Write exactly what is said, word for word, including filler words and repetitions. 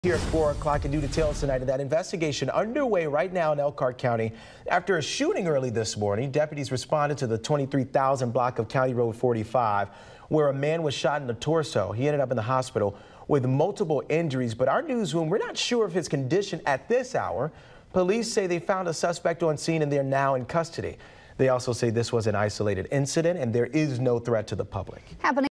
Here at four o'clock and new details tonight of that investigation underway right now in Elkhart County. After a shooting early this morning, deputies responded to the twenty-three thousand block of County Road forty-five where a man was shot in the torso. He ended up in the hospital with multiple injuries, but our newsroom, we're not sure of his condition at this hour. Police say they found a suspect on scene and they're now in custody. They also say this was an isolated incident and there is no threat to the public. Happening